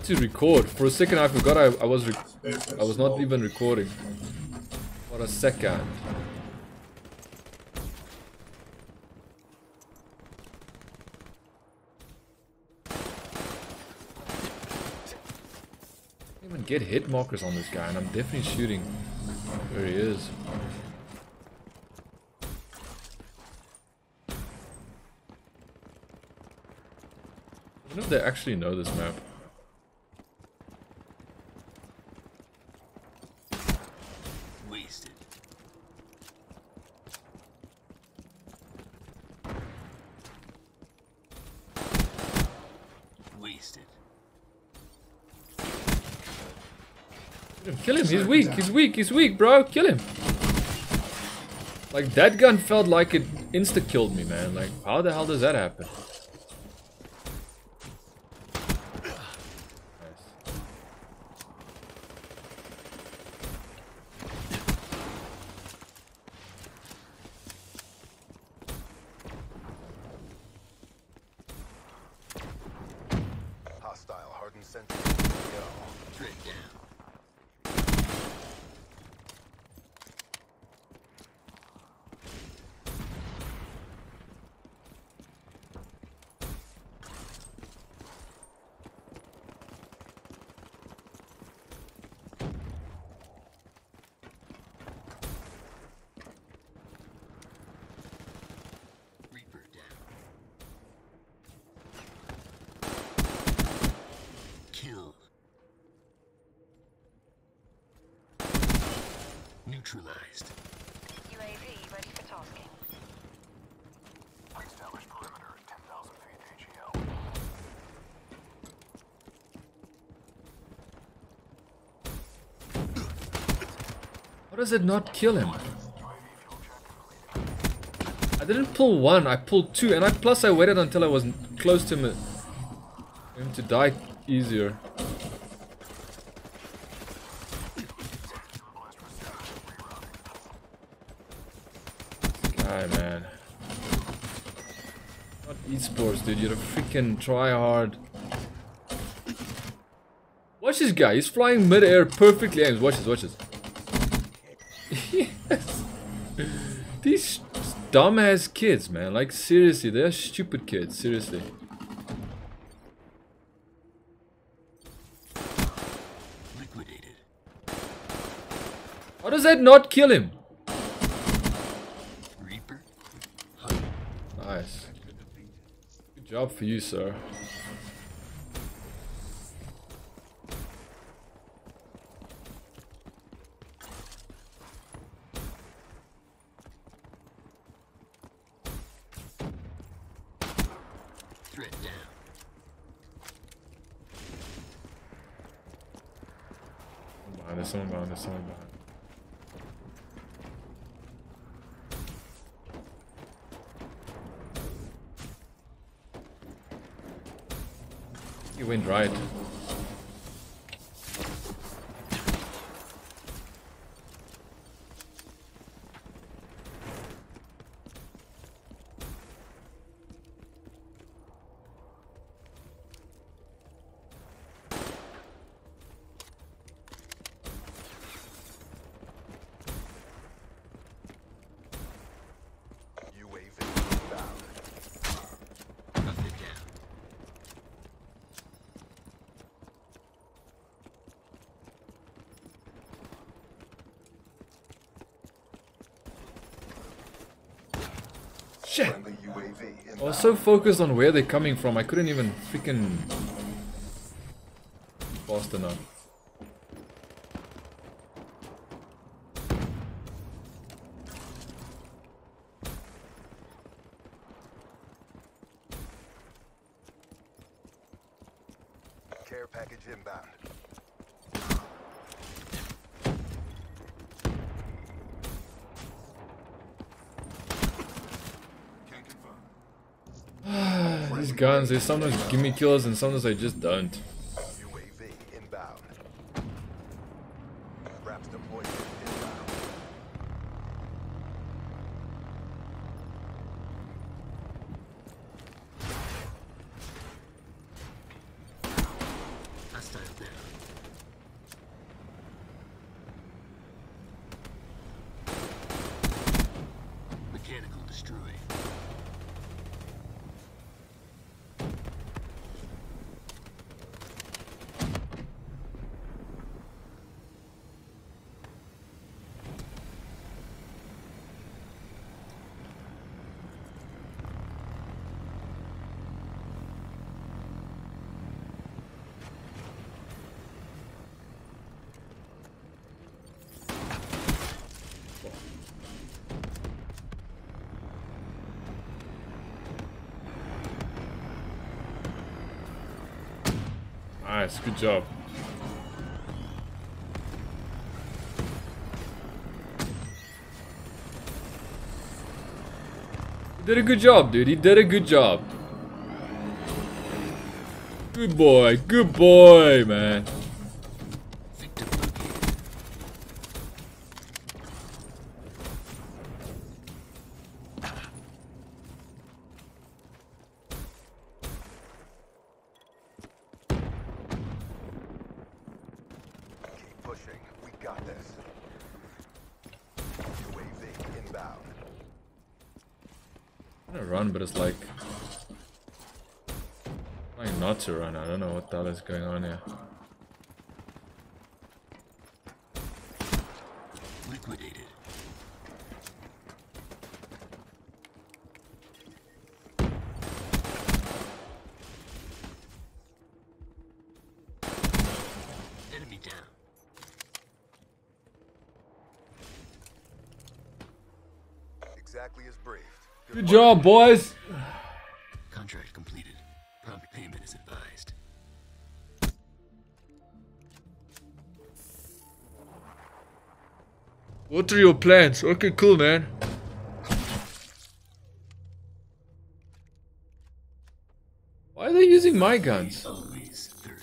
had to record. For a second I forgot I was not even recording. For a second. I didn't even get hit markers on this guy, and I'm definitely shooting where he is. I don't know if they actually know this map. Wasted. Wasted. Kill him, he's weak, he's weak, bro, kill him. Like, that gun felt like it insta-killed me, man. Like, how the hell does that happen? Hostile hardened sentry. Straight down. Reaper down. Kill. Neutralized. UAV ready for tasking. Established perimeter 10,000 feet AGL. How does it not kill him? I didn't pull one, I pulled two, and plus I waited until I was close to him for him to die easier. Guy, man. Not esports, dude. You're a freaking tryhard. Watch this guy. He's flying mid-air perfectly aimed. Watch this, watch this. Yes. These dumbass kids, man. Like, seriously, they're stupid kids. Seriously. Liquidated. How does that not kill him? Reaper. Nice. Good job for you, sir. Threat down. There's someone behind, there's someone behind. He went right. UAV inbound. Nothing down. Shit! Friendly UAV inbound. I was so focused on where they're coming from, I couldn't even freaking fast enough. Care package inbound. These guns, they sometimes give me kills and sometimes I just don't. UAV inbound. Wraps deployed inbound. Hostile destroyed. Nice, good job. He did a good job, dude. He did a good job. Good boy, man. Victim located. Keep pushing. We got this. UAV inbound. I'm gonna run, but it's like trying not to run. I don't know what the hell is going on here. Liquidated. Enemy down. Exactly as briefed. Good job, boys. Contract completed. Prompt payment is advised. What are your plans? Okay, cool, man. Why are they using my guns? Always thirsty.